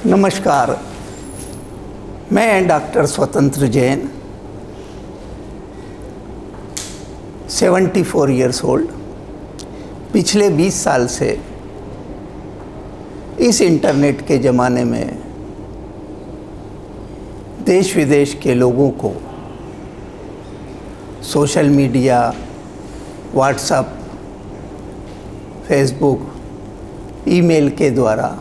नमस्कार, मैं डॉक्टर स्वतंत्र जैन, 74 ईयर्स ओल्ड, पिछले 20 साल से इस इंटरनेट के ज़माने में देश विदेश के लोगों को social media, WhatsApp, Facebook, email के द्वारा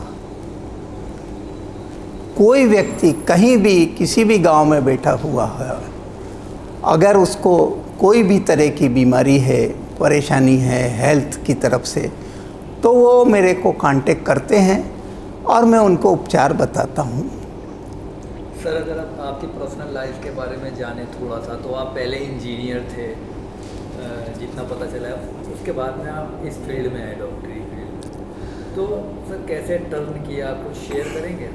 कोई व्यक्ति कहीं भी किसी भी गांव में बैठा हुआ है, अगर उसको कोई भी तरह की बीमारी है, परेशानी है हेल्थ की तरफ से, तो वो मेरे को कांटेक्ट करते हैं और मैं उनको उपचार बताता हूँ। सर, अगर आप आपकी पर्सनल लाइफ के बारे में जाने थोड़ा सा, तो आप पहले इंजीनियर थे, जितना पता चला है, उसके बाद में आप इस फील्ड में आए, डॉक्टरी फील्ड में। तो सर कैसे टर्न किया, आप कुछ शेयर करेंगे?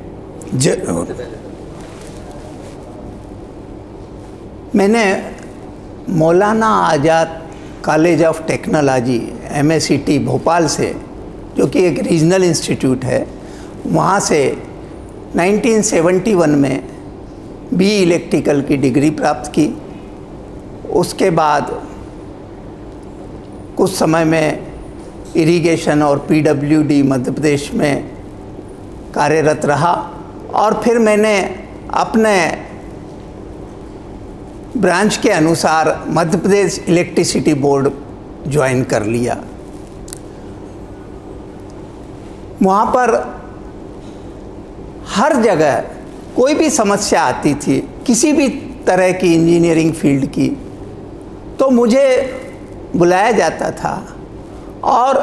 मैंने Maulana Azad college of technology MACT Bhopal से, जो कि एक रीजनल इंस्टीट्यूट है, वहाँ से 1971 में BE इलेक्ट्रिकल की डिग्री प्राप्त की। उसके बाद कुछ समय में इरिगेशन और PWD मध्य प्रदेश में कार्यरत रहा और फिर मैंने अपने ब्रांच के अनुसार Madhya Pradesh electricity board join कर लिया। वहाँ पर हर जगह कोई भी समस्या आती थी, किसी भी तरह की इंजीनियरिंग फील्ड की, तो मुझे बुलाया जाता था और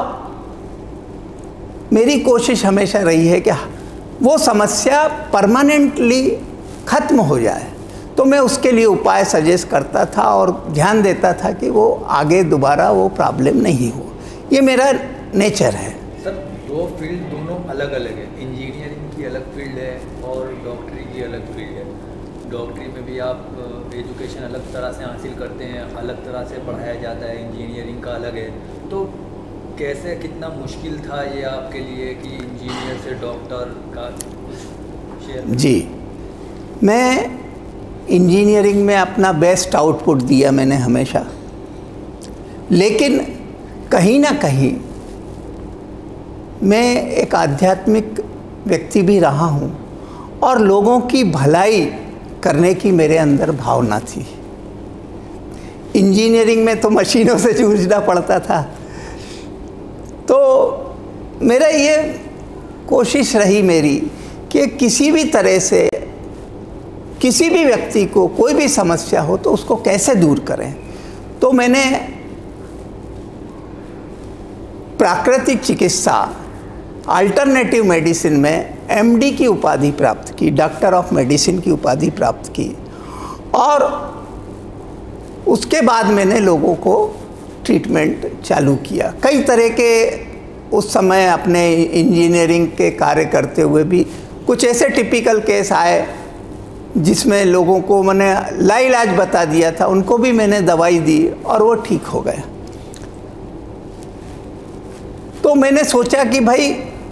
मेरी कोशिश हमेशा रही है कि वो समस्या परमानेंटली ख़त्म हो जाए। तो मैं उसके लिए उपाय सजेस्ट करता था और ध्यान देता था कि वो आगे दोबारा वो प्रॉब्लम नहीं हो। ये मेरा नेचर है। सर, दो फील्ड दोनों अलग अलग है। इंजीनियरिंग की अलग फील्ड है और डॉक्टरी की अलग फील्ड है। डॉक्टरी में भी आप एजुकेशन अलग तरह से हासिल करते हैं, अलग तरह से पढ़ाया जाता है, इंजीनियरिंग का अलग है। तो कैसे, कितना मुश्किल था ये आपके लिए कि इंजीनियर से डॉक्टर का शेयर? जी, मैं इंजीनियरिंग में अपना बेस्ट आउटपुट दिया मैंने हमेशा, लेकिन कहीं ना कहीं मैं एक आध्यात्मिक व्यक्ति भी रहा हूँ और लोगों की भलाई करने की मेरे अंदर भावना थी। इंजीनियरिंग में तो मशीनों से जूझना पड़ता था, तो मेरा ये कोशिश रही मेरी कि किसी भी तरह से किसी भी व्यक्ति को कोई भी समस्या हो तो उसको कैसे दूर करें। तो मैंने प्राकृतिक चिकित्सा, अल्टरनेटिव मेडिसिन में MD की उपाधि प्राप्त की, डॉक्टर ऑफ मेडिसिन की उपाधि प्राप्त की और उसके बाद मैंने लोगों को ट्रीटमेंट चालू किया। कई तरह के उस समय अपने इंजीनियरिंग के कार्य करते हुए भी कुछ ऐसे टिपिकल केस आए जिसमें लोगों को मैंने लाइलाज बता दिया था, उनको भी मैंने दवाई दी और वो ठीक हो गया। तो मैंने सोचा कि भाई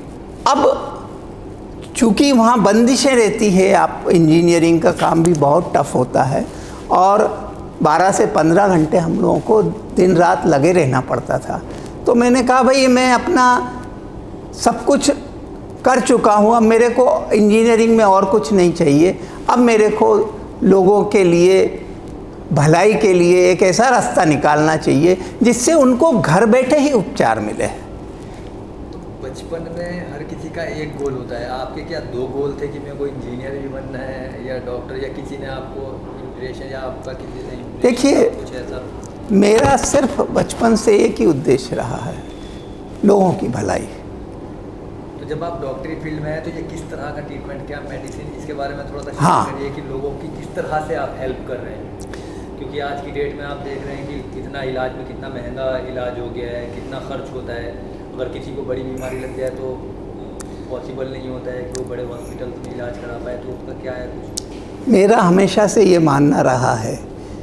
अब चूँकि वहाँ बंदिशें रहती है, आप इंजीनियरिंग का काम भी बहुत टफ होता है और 12 से 15 घंटे हम लोगों को दिन रात लगे रहना पड़ता था। तो मैंने कहा भाई मैं अपना सब कुछ कर चुका हूँ, अब मेरे को इंजीनियरिंग में और कुछ नहीं चाहिए। अब मेरे को लोगों के लिए, भलाई के लिए एक ऐसा रास्ता निकालना चाहिए जिससे उनको घर बैठे ही उपचार मिले। बचपन में हर किसी का एक गोल होता है, आपके क्या दो गोल थे कि मेरे को इंजीनियर भी बनना है या डॉक्टर, या किसी ने आपको इंप्रेशन, या आपका किसी ने? देखिए, कुछ ऐसा? मेरा सिर्फ बचपन से एक ही उद्देश्य रहा है, लोगों की भलाई। तो जब आप डॉक्टरी फील्ड में हैं तो ये किस तरह का ट्रीटमेंट, क्या मेडिसिन, इसके बारे में थोड़ा सा शेयर करिए कि लोगों की किस तरह से आप हेल्प कर रहे हैं? क्योंकि आज की डेट में आप देख रहे हैं कि कितना इलाज में कितना महंगा इलाज हो गया है, कितना खर्च होता है। अगर किसी को बड़ी बीमारी लग जाए तो पॉसिबल नहीं होता है कि वो बड़े हॉस्पिटल में इलाज करा पाए, तो उसका क्या है कुछ? मेरा हमेशा से ये मानना रहा है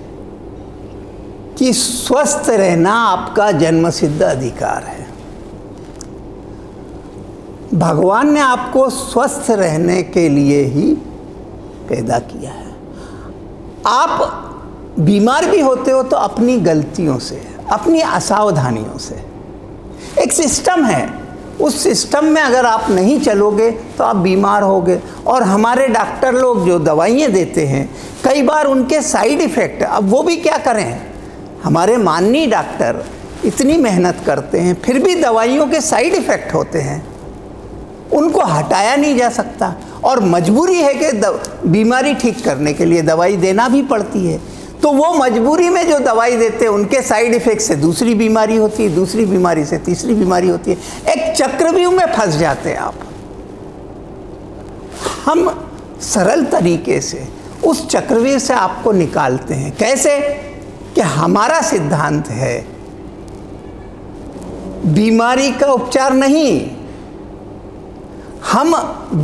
कि स्वस्थ रहना आपका जन्मसिद्ध अधिकार है। भगवान ने आपको स्वस्थ रहने के लिए ही पैदा किया है। आप बीमार भी होते हो तो अपनी गलतियों से, अपनी असावधानियों से। एक सिस्टम है, उस सिस्टम में अगर आप नहीं चलोगे तो आप बीमार होगे। और हमारे डॉक्टर लोग जो दवाइयाँ देते हैं, कई बार उनके साइड इफ़ेक्ट, अब वो भी क्या करें, हमारे माननीय डॉक्टर इतनी मेहनत करते हैं, फिर भी दवाइयों के साइड इफ़ेक्ट होते हैं, उनको हटाया नहीं जा सकता। और मजबूरी है कि बीमारी ठीक करने के लिए दवाई देना भी पड़ती है। तो वो मजबूरी में जो दवाई देते हैं, उनके साइड इफ़ेक्ट से दूसरी बीमारी होती है, दूसरी बीमारी से तीसरी बीमारी होती है। एक चक्रव्यूह में फंस जाते हैं आप। हम सरल तरीके से उस चक्रव्यूह से आपको निकालते हैं। कैसे? कि हमारा सिद्धांत है बीमारी का उपचार नहीं, हम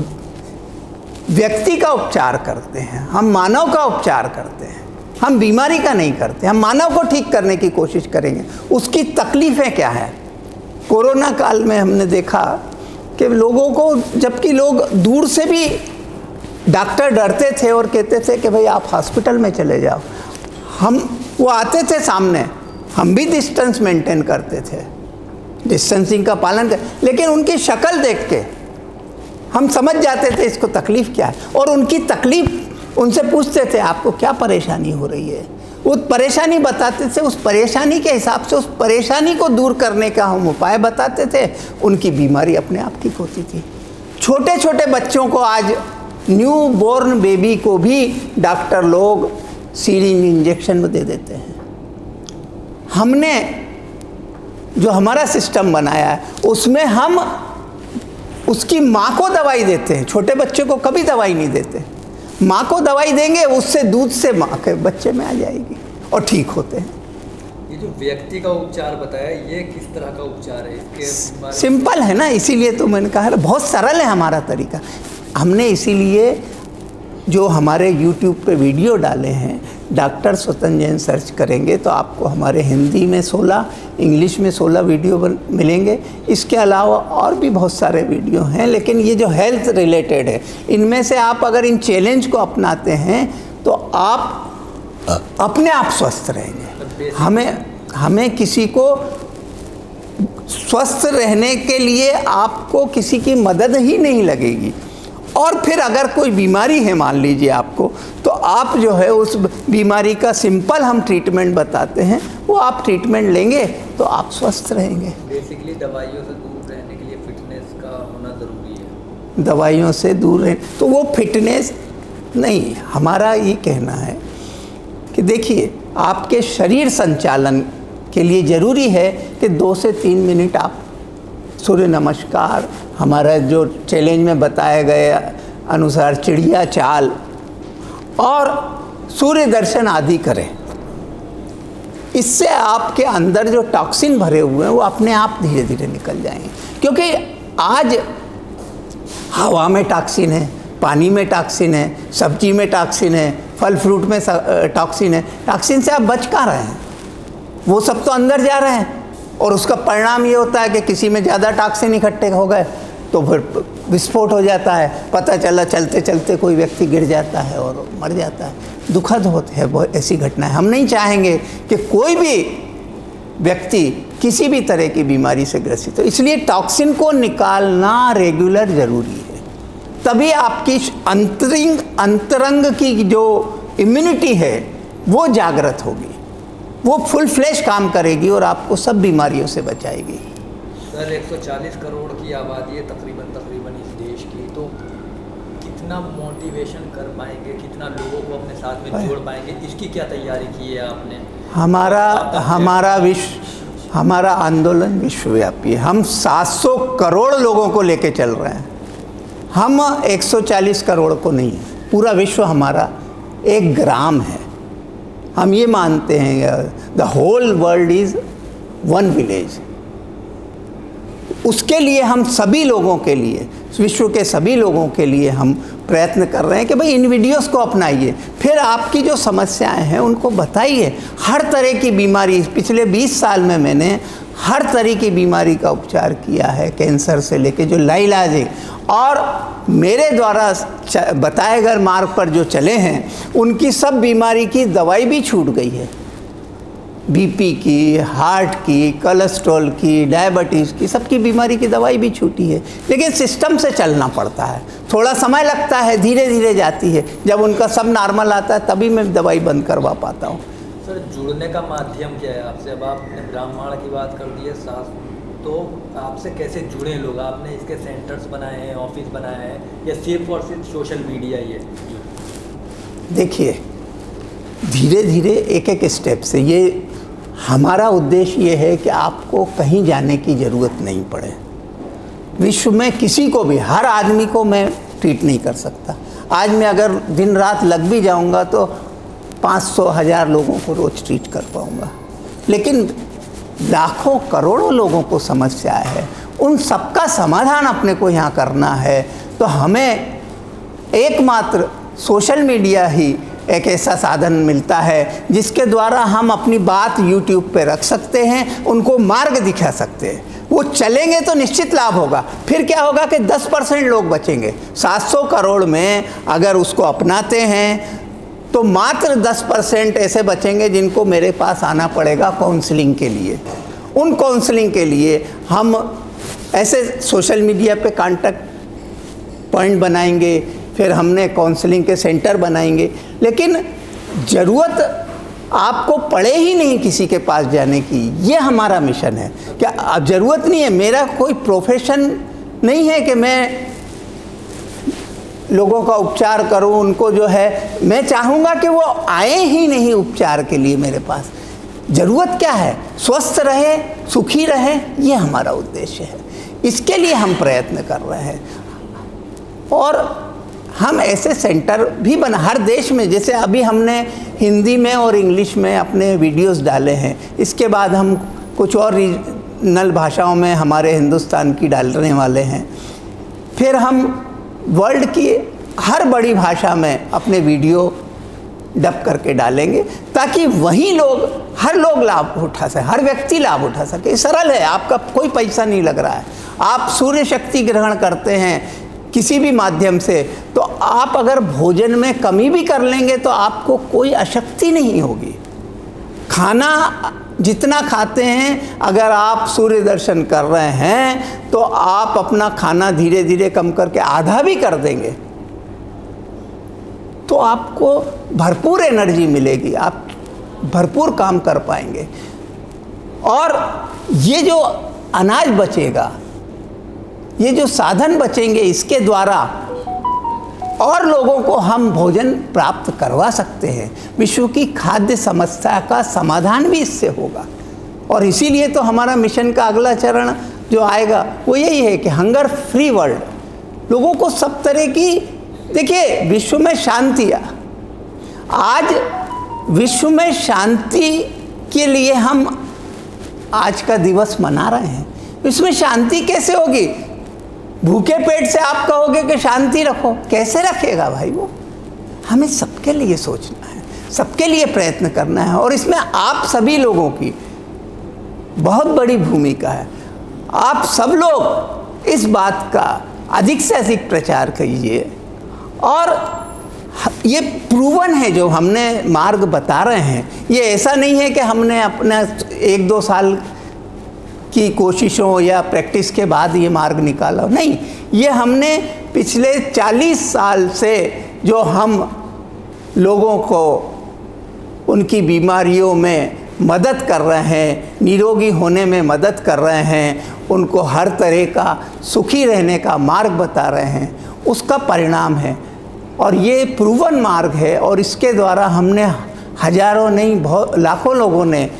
व्यक्ति का उपचार करते हैं, हम मानव का उपचार करते हैं, हम बीमारी का नहीं करते। हम मानव को ठीक करने की कोशिश करेंगे। उसकी तकलीफ़ें क्या है? कोरोना काल में हमने देखा कि लोगों को, जबकि लोग दूर से भी डॉक्टर डरते थे और कहते थे कि भाई आप हॉस्पिटल में चले जाओ, वो आते थे सामने, हम भी डिस्टेंस मेंटेन करते थे, डिस्टेंसिंग का पालन कर, लेकिन उनकी शक्ल देख के हम समझ जाते थे इसको तकलीफ़ क्या है। और उनकी तकलीफ़, उनसे पूछते थे आपको क्या परेशानी हो रही है, वो परेशानी बताते थे। उस परेशानी के हिसाब से उस परेशानी को दूर करने का हम उपाय बताते थे, उनकी बीमारी अपने आप ठीक होती थी। छोटे छोटे बच्चों को, आज न्यू बॉर्न बेबी को भी डॉक्टर लोग सीरिंज इंजेक्शन में दे देते हैं। हमने जो हमारा सिस्टम बनाया है उसमें हम उसकी माँ को दवाई देते हैं। छोटे बच्चे को कभी दवाई नहीं देते, माँ को दवाई देंगे, उससे दूध से माँ के बच्चे में आ जाएगी और ठीक होते हैं। ये जो व्यक्ति का उपचार बताया, ये किस तरह का उपचार है? इसके सिंपल है ना, इसीलिए तो मैंने कहा बहुत सरल है हमारा तरीका। हमने इसीलिए जो हमारे YouTube पे वीडियो डाले हैं, डॉक्टर स्वतंत्र जैन सर्च करेंगे तो आपको हमारे हिंदी में 16, इंग्लिश में 16 वीडियो मिलेंगे। इसके अलावा और भी बहुत सारे वीडियो हैं, लेकिन ये जो हेल्थ रिलेटेड है, इनमें से आप अगर इन चैलेंज को अपनाते हैं तो आप अपने आप स्वस्थ रहेंगे। हमें किसी को स्वस्थ रहने के लिए आपको किसी की मदद ही नहीं लगेगी। और फिर अगर कोई बीमारी है मान लीजिए आपको, तो आप जो है उस बीमारी का सिंपल हम ट्रीटमेंट बताते हैं, वो आप ट्रीटमेंट लेंगे तो आप स्वस्थ रहेंगे। बेसिकली दवाइयों से दूर रहने के लिए फिटनेस का होना ज़रूरी है। दवाइयों से दूर रहने, तो वो फिटनेस नहीं, हमारा ये कहना है कि देखिए आपके शरीर संचालन के लिए ज़रूरी है कि 2 से 3 मिनट आप सूर्य नमस्कार, हमारा जो चैलेंज में बताए गए अनुसार चिड़िया चाल और सूर्य दर्शन आदि करें। इससे आपके अंदर जो टॉक्सिन भरे हुए हैं वो अपने आप धीरे धीरे निकल जाएंगे। क्योंकि आज हवा में टॉक्सिन है, पानी में टॉक्सिन है, सब्जी में टॉक्सिन है, फल फ्रूट में टॉक्सिन है। टॉक्सिन से आप बच कहाँ रहे हैं? वो सब तो अंदर जा रहे हैं और उसका परिणाम ये होता है कि किसी में ज़्यादा टॉक्सिन इकट्ठे हो गए तो फिर विस्फोट हो जाता है। पता चला चलते चलते कोई व्यक्ति गिर जाता है और मर जाता है। दुखद होते हैं बहुत ऐसी घटनाएं। हम नहीं चाहेंगे कि कोई भी व्यक्ति किसी भी तरह की बीमारी से ग्रसित हो, इसलिए टॉक्सिन को निकालना रेगुलर ज़रूरी है। तभी आपकी अंतरंग की जो इम्यूनिटी है वो जागृत होगी, वो फुल फ्लैश काम करेगी और आपको सब बीमारियों से बचाएगी। सर 140 करोड़ की आबादी है तकरीबन इस देश की, तो कितना मोटिवेशन कर पाएंगे, कितना लोगों को अपने साथ में जोड़ पाएंगे, इसकी क्या तैयारी की है आपने? हमारा आंदोलन विश्वव्यापी है। हम 700 करोड़ लोगों को लेके चल रहे हैं। हम 140 करोड़ को नहीं, पूरा विश्व हमारा एक ग्राम है। हम ये मानते हैं the whole world is one village. उसके लिए हम सभी लोगों के लिए, विश्व के सभी लोगों के लिए हम प्रयत्न कर रहे हैं कि भाई इन वीडियोस को अपनाइए, फिर आपकी जो समस्याएं हैं उनको बताइए। हर तरह की बीमारी पिछले 20 साल में मैंने हर तरह की बीमारी का उपचार किया है, कैंसर से लेके जो लाइलाज है। और मेरे द्वारा बताए गए मार्ग पर जो चले हैं उनकी सब बीमारी की दवाई भी छूट गई है। बीपी की, हार्ट की, कोलेस्ट्रॉल की, डायबिटीज़ की, सबकी बीमारी की दवाई भी छूटी है। लेकिन सिस्टम से चलना पड़ता है, थोड़ा समय लगता है, धीरे धीरे जाती है। जब उनका सब नॉर्मल आता है तभी मैं दवाई बंद करवा पाता हूँ। सर, जुड़ने का माध्यम क्या है आपसे? अब आपने ब्राह्मण की बात कर दी है, सास, तो आपसे कैसे जुड़े लोग? आपने इसके सेंटर्स बनाए हैं, ऑफिस बनाए हैं, या सिर्फ और सिर्फ सोशल मीडिया ही है? देखिए, धीरे धीरे एक एक स्टेप से, ये हमारा उद्देश्य ये है कि आपको कहीं जाने की ज़रूरत नहीं पड़े। विश्व में किसी को भी, हर आदमी को मैं ट्रीट नहीं कर सकता। आज मैं अगर दिन रात लग भी जाऊंगा तो 500-1000 लोगों को रोज़ ट्रीट कर पाऊंगा। लेकिन लाखों करोड़ों लोगों को समस्या है, उन सबका समाधान अपने को यहाँ करना है। तो हमें एकमात्र सोशल मीडिया ही एक ऐसा साधन मिलता है जिसके द्वारा हम अपनी बात YouTube पे रख सकते हैं, उनको मार्ग दिखा सकते हैं। वो चलेंगे तो निश्चित लाभ होगा। फिर क्या होगा कि 10% लोग बचेंगे। 700 करोड़ में अगर उसको अपनाते हैं तो मात्र 10% ऐसे बचेंगे जिनको मेरे पास आना पड़ेगा काउंसलिंग के लिए। उन काउंसलिंग के लिए हम ऐसे सोशल मीडिया पे कांटेक्ट पॉइंट बनाएंगे, फिर हमने काउंसलिंग के सेंटर बनाएंगे। लेकिन ज़रूरत आपको पड़े ही नहीं किसी के पास जाने की, ये हमारा मिशन है। क्या अब ज़रूरत नहीं है, मेरा कोई प्रोफेशन नहीं है कि मैं लोगों का उपचार करूं, उनको जो है, मैं चाहूँगा कि वो आए ही नहीं उपचार के लिए मेरे पास। ज़रूरत क्या है? स्वस्थ रहे, सुखी रहे, ये हमारा उद्देश्य है। इसके लिए हम प्रयत्न कर रहे हैं। और हम ऐसे सेंटर भी हर देश में, जैसे अभी हमने हिंदी में और इंग्लिश में अपने वीडियोस डाले हैं, इसके बाद हम कुछ और रीजनल भाषाओं में हमारे हिंदुस्तान की डालने वाले हैं। फिर हम वर्ल्ड की हर बड़ी भाषा में अपने वीडियो डब करके डालेंगे, ताकि वही लोग, हर लोग लाभ उठा सके, हर व्यक्ति लाभ उठा सके। सरल है, आपका कोई पैसा नहीं लग रहा है। आप सूर्य शक्ति ग्रहण करते हैं किसी भी माध्यम से, तो आप अगर भोजन में कमी भी कर लेंगे तो आपको कोई अशक्ति नहीं होगी। खाना जितना खाते हैं, अगर आप सूर्य दर्शन कर रहे हैं तो आप अपना खाना धीरे धीरे कम करके आधा भी कर देंगे तो आपको भरपूर एनर्जी मिलेगी, आप भरपूर काम कर पाएंगे। और ये जो अनाज बचेगा, ये जो साधन बचेंगे, इसके द्वारा और लोगों को हम भोजन प्राप्त करवा सकते हैं। विश्व की खाद्य समस्या का समाधान भी इससे होगा। और इसीलिए तो हमारा मिशन का अगला चरण जो आएगा वो यही है कि हंगर फ्री वर्ल्ड, लोगों को सब तरह की, देखिए विश्व में शांति, आज विश्व में शांति के लिए हम आज का दिवस मना रहे हैं। इसमें शांति कैसे होगी? भूखे पेट से आप कहोगे कि शांति रखो, कैसे रखेगा भाई वो? हमें सबके लिए सोचना है, सबके लिए प्रयत्न करना है। और इसमें आप सभी लोगों की बहुत बड़ी भूमिका है। आप सब लोग इस बात का अधिक से अधिक प्रचार कीजिए। और ये प्रूवन है, जो हमने मार्ग बता रहे हैं, ये ऐसा नहीं है कि हमने अपना 1-2 साल की कोशिशों या प्रैक्टिस के बाद ये मार्ग निकाला, नहीं। ये हमने पिछले 40 साल से जो हम लोगों को उनकी बीमारियों में मदद कर रहे हैं, निरोगी होने में मदद कर रहे हैं, उनको हर तरह का सुखी रहने का मार्ग बता रहे हैं, उसका परिणाम है। और ये प्रूवन मार्ग है, और इसके द्वारा हमने हजारों नहीं, बहुत लाखों लोगों ने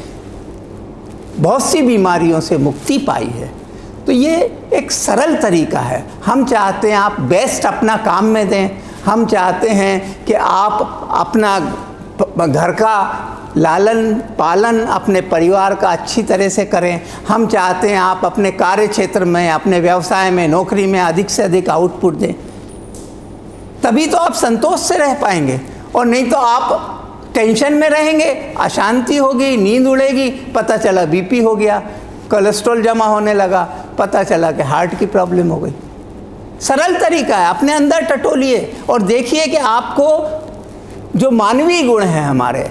बहुत सी बीमारियों से मुक्ति पाई है। तो ये एक सरल तरीका है। हम चाहते हैं आप बेस्ट अपना काम में दें, हम चाहते हैं कि आप अपना घर का लालन पालन अपने परिवार का अच्छी तरह से करें। हम चाहते हैं आप अपने कार्य क्षेत्र में, अपने व्यवसाय में, नौकरी में अधिक से अधिक आउटपुट दें, तभी तो आप संतोष से रह पाएंगे। और नहीं तो आप टेंशन में रहेंगे, अशांति होगी, नींद उड़ेगी, पता चला बीपी हो गया। कोलेस्ट्रॉल जमा होने लगा, पता चला कि हार्ट की प्रॉब्लम हो गई। सरल तरीका है, अपने अंदर टटोलिए और देखिए कि आपको जो मानवीय गुण हैं हमारे,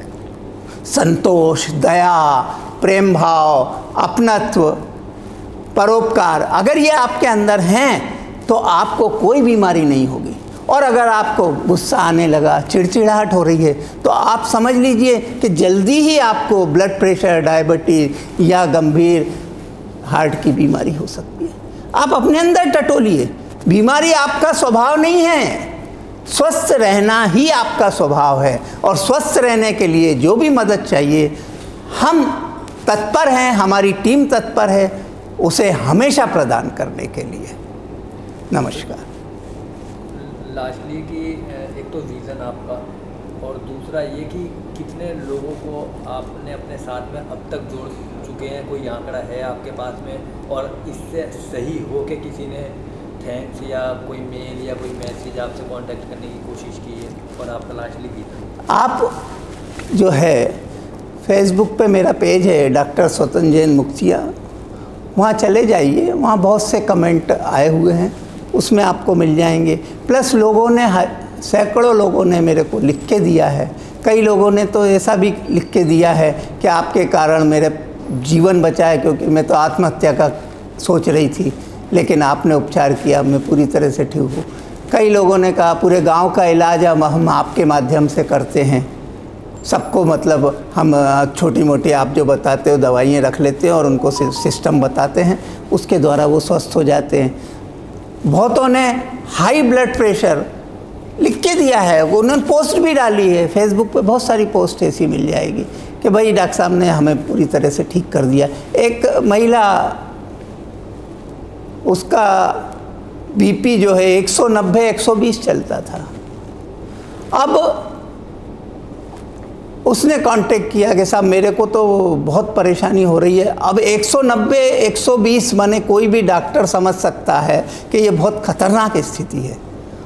संतोष, दया, प्रेम भाव, अपनत्व, परोपकार, अगर ये आपके अंदर हैं तो आपको कोई बीमारी नहीं होगी। और अगर आपको गुस्सा आने लगा, चिड़चिड़ाहट हो रही है, तो आप समझ लीजिए कि जल्दी ही आपको ब्लड प्रेशर, डायबिटीज या गंभीर हार्ट की बीमारी हो सकती है। आप अपने अंदर टटोलिए, बीमारी आपका स्वभाव नहीं है, स्वस्थ रहना ही आपका स्वभाव है। और स्वस्थ रहने के लिए जो भी मदद चाहिए हम तत्पर हैं, हमारी टीम तत्पर है उसे हमेशा प्रदान करने के लिए। नमस्कार। लास्टली कि एक तो विज़न आपका, और दूसरा ये कि कितने लोगों को आपने अपने साथ में अब तक जोड़ चुके हैं, कोई आंकड़ा है आपके पास में, और इससे सही हो के किसी ने थैंक्स या कोई मेल या कोई मैसेज आपसे कांटेक्ट करने की कोशिश की है? और आपका लास्टली विज़न। आप जो है फेसबुक पे मेरा पेज है डॉक्टर स्वतंत्र जैन मुक्तिया, वहाँ चले जाइए, वहाँ बहुत से कमेंट आए हुए हैं, उसमें आपको मिल जाएंगे। प्लस लोगों ने, सैकड़ों लोगों ने मेरे को लिख के दिया है, कई लोगों ने तो ऐसा भी लिख के दिया है कि आपके कारण मेरे जीवन बचा है, क्योंकि मैं तो आत्महत्या का सोच रही थी लेकिन आपने उपचार किया, मैं पूरी तरह से ठीक हूँ। कई लोगों ने कहा पूरे गांव का इलाज हम आपके माध्यम से करते हैं, सबको मतलब हम छोटी मोटी आप जो बताते हो दवाइयाँ रख लेते हैं और उनको सिस्टम बताते हैं, उसके द्वारा वो स्वस्थ हो जाते हैं। बहुतों ने हाई ब्लड प्रेशर लिख के दिया है, वो उन्होंने पोस्ट भी डाली है फेसबुक पे, बहुत सारी पोस्ट ऐसी मिल जाएगी कि भाई डॉक्टर साहब ने हमें पूरी तरह से ठीक कर दिया। एक महिला, उसका बीपी जो है 190-120 चलता था, अब उसने कांटेक्ट किया कि साहब मेरे को तो बहुत परेशानी हो रही है। अब 190-120 माने कोई भी डॉक्टर समझ सकता है कि ये बहुत ख़तरनाक स्थिति है।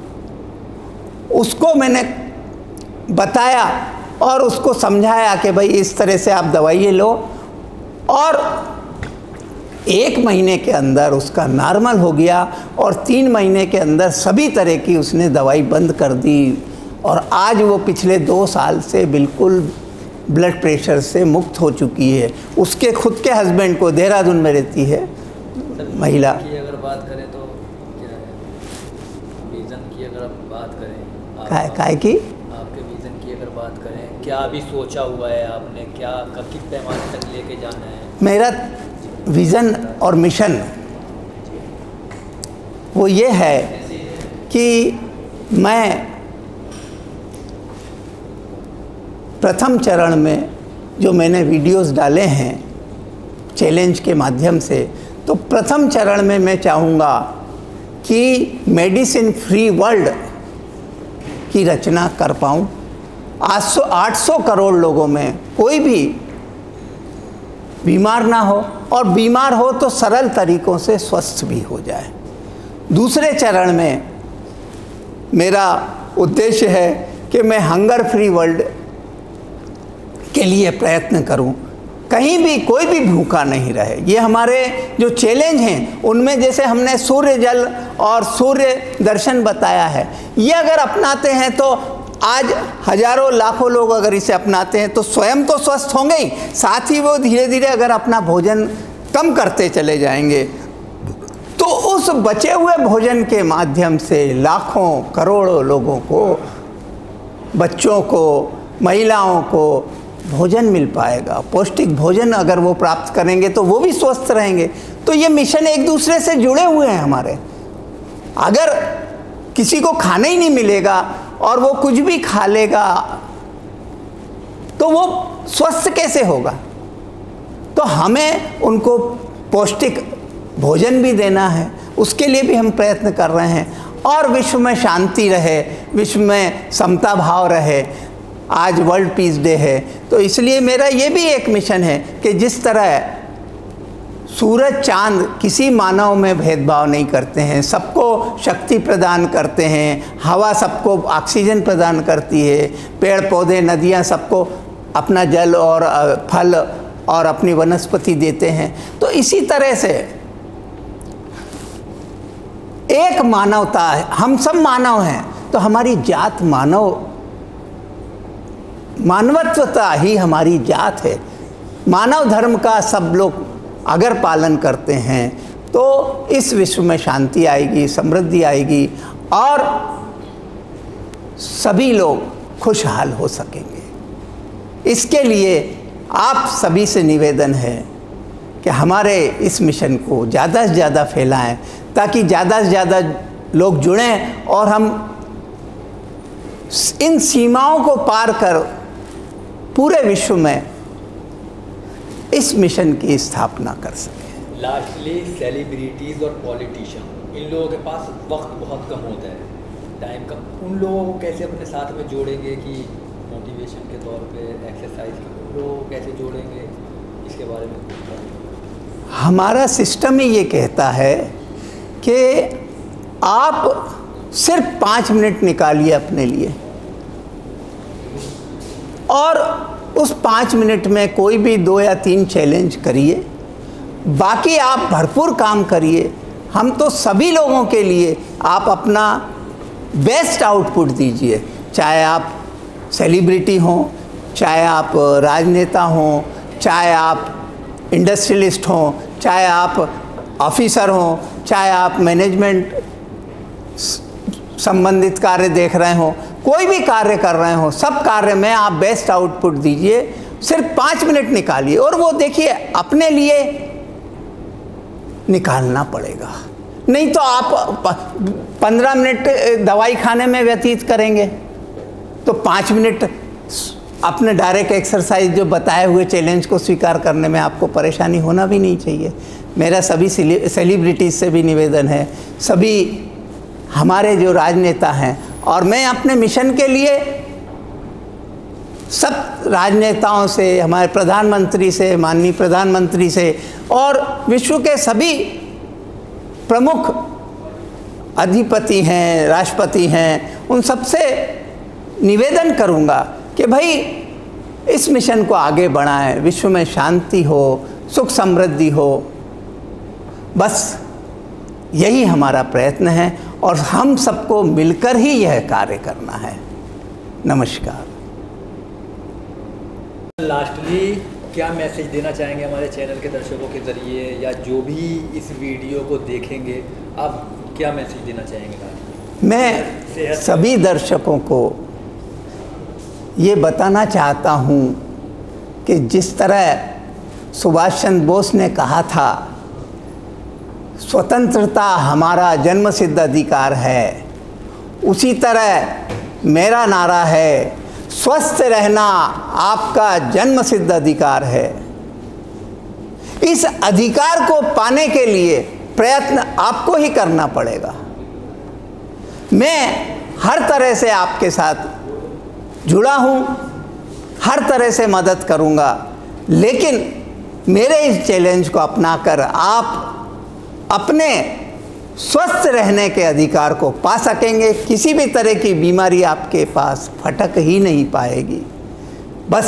उसको मैंने बताया और उसको समझाया कि भाई इस तरह से आप दवाइयाँ लो, और 1 महीने के अंदर उसका नॉर्मल हो गया और 3 महीने के अंदर सभी तरह की उसने दवाई बंद कर दी, और आज वो पिछले 2 साल से बिल्कुल ब्लड प्रेशर से मुक्त हो चुकी है। उसके खुद के हस्बैंड को, देहरादून में रहती है महिला। की अगर बात करें तो क्या है विज़न की, अगर आप बात करें काय की आपके विज़न की अगर बात करें, क्या अभी सोचा हुआ है आपने, क्या किस पैमाने तक लेके जाना है? मेरा विज़न और मिशन वो ये है कि मैं प्रथम चरण में जो मैंने वीडियोस डाले हैं चैलेंज के माध्यम से, तो प्रथम चरण में मैं चाहूँगा कि मेडिसिन फ्री वर्ल्ड की रचना कर पाऊँ। 800 करोड़ लोगों में कोई भी बीमार ना हो, और बीमार हो तो सरल तरीक़ों से स्वस्थ भी हो जाए। दूसरे चरण में मेरा उद्देश्य है कि मैं हंगर फ्री वर्ल्ड के लिए प्रयत्न करूं, कहीं भी कोई भी भूखा नहीं रहे। ये हमारे जो चैलेंज हैं उनमें जैसे हमने सूर्य जल और सूर्य दर्शन बताया है, ये अगर अपनाते हैं तो आज हजारों लाखों लोग अगर इसे अपनाते हैं तो स्वयं तो स्वस्थ होंगे ही, साथ ही वो धीरे धीरे अगर अपना भोजन कम करते चले जाएंगे तो उस बचे हुए भोजन के माध्यम से लाखों करोड़ों लोगों को, बच्चों को, महिलाओं को भोजन मिल पाएगा। पौष्टिक भोजन अगर वो प्राप्त करेंगे तो वो भी स्वस्थ रहेंगे। तो ये मिशन एक दूसरे से जुड़े हुए हैं हमारे। अगर किसी को खाना ही नहीं मिलेगा और वो कुछ भी खा लेगा तो वो स्वस्थ कैसे होगा? तो हमें उनको पौष्टिक भोजन भी देना है, उसके लिए भी हम प्रयत्न कर रहे हैं। और विश्व में शांति रहे, विश्व में समता भाव रहे। आज वर्ल्ड पीस डे है, तो इसलिए मेरा ये भी एक मिशन है कि जिस तरह सूरज चांद किसी मानव में भेदभाव नहीं करते हैं, सबको शक्ति प्रदान करते हैं, हवा सबको ऑक्सीजन प्रदान करती है, पेड़ पौधे नदियाँ सबको अपना जल और फल और अपनी वनस्पति देते हैं। तो इसी तरह से एक मानवता है, हम सब मानव हैं, तो हमारी जात मानवत्वता ही हमारी जात है। मानव धर्म का सब लोग अगर पालन करते हैं तो इस विश्व में शांति आएगी, समृद्धि आएगी और सभी लोग खुशहाल हो सकेंगे। इसके लिए आप सभी से निवेदन है कि हमारे इस मिशन को ज़्यादा से ज़्यादा फैलाएं, ताकि ज़्यादा से ज़्यादा लोग जुड़ें और हम इन सीमाओं को पार कर पूरे विश्व में इस मिशन की स्थापना कर सकें। लास्टली, सेलिब्रिटीज़ और पॉलिटिशियन, इन लोगों के पास वक्त बहुत कम होता है, टाइम कम, उन लोगों को कैसे अपने साथ में जोड़ेंगे कि मोटिवेशन के तौर पे, एक्सरसाइज के, उन लोगों को कैसे जोड़ेंगे, इसके बारे में कुछ बताइए। हमारा सिस्टम ही ये कहता है कि आप सिर्फ 5 मिनट निकालिए अपने लिए और उस 5 मिनट में कोई भी 2 या 3 चैलेंज करिए, बाकी आप भरपूर काम करिए। हम तो सभी लोगों के लिए आप अपना बेस्ट आउटपुट दीजिए, चाहे आप सेलिब्रिटी हों, चाहे आप राजनेता हों, चाहे आप इंडस्ट्रियलिस्ट हों, चाहे आप ऑफिसर हों, चाहे आप मैनेजमेंट संबंधित कार्य देख रहे हों, कोई भी कार्य कर रहे हो, सब कार्य में आप बेस्ट आउटपुट दीजिए। सिर्फ 5 मिनट निकालिए और वो देखिए अपने लिए निकालना पड़ेगा, नहीं तो आप 15 मिनट दवाई खाने में व्यतीत करेंगे तो 5 मिनट अपने डायरेक्ट एक्सरसाइज जो बताए हुए चैलेंज को स्वीकार करने में आपको परेशानी होना भी नहीं चाहिए। मेरा सभी सेलिब्रिटीज़ से भी निवेदन है, सभी हमारे जो राजनेता हैं, और मैं अपने मिशन के लिए सब राजनेताओं से, हमारे प्रधानमंत्री से, माननीय प्रधानमंत्री से और विश्व के सभी प्रमुख अधिपति हैं, राष्ट्रपति हैं, उन सब से निवेदन करूंगा कि भाई इस मिशन को आगे बढ़ाएं, विश्व में शांति हो, सुख समृद्धि हो। बस यही हमारा प्रयत्न है और हम सबको मिलकर ही यह कार्य करना है। नमस्कार। लास्टली, क्या मैसेज देना चाहेंगे हमारे चैनल के दर्शकों के ज़रिए, या जो भी इस वीडियो को देखेंगे, आप क्या मैसेज देना चाहेंगे? मैं सभी दर्शकों को ये बताना चाहता हूँ कि जिस तरह सुभाष चंद्र बोस ने कहा था, स्वतंत्रता हमारा जन्मसिद्ध अधिकार है, उसी तरह मेरा नारा है, स्वस्थ रहना आपका जन्मसिद्ध अधिकार है। इस अधिकार को पाने के लिए प्रयत्न आपको ही करना पड़ेगा। मैं हर तरह से आपके साथ जुड़ा हूँ, हर तरह से मदद करूँगा, लेकिन मेरे इस चैलेंज को अपनाकर आप अपने स्वस्थ रहने के अधिकार को पा सकेंगे। किसी भी तरह की बीमारी आपके पास फटक ही नहीं पाएगी। बस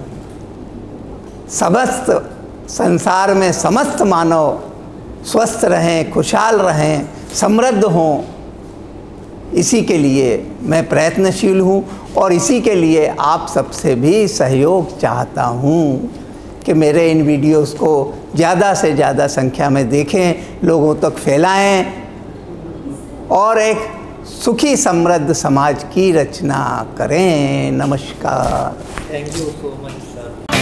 समस्त संसार में समस्त मानव स्वस्थ रहें, खुशहाल रहें, समृद्ध हों, इसी के लिए मैं प्रयत्नशील हूँ और इसी के लिए आप सबसे भी सहयोग चाहता हूँ कि मेरे इन वीडियोस को ज़्यादा से ज़्यादा संख्या में देखें, लोगों तक फैलाएं और एक सुखी समृद्ध समाज की रचना करें। नमस्कार। Thank you so much sir.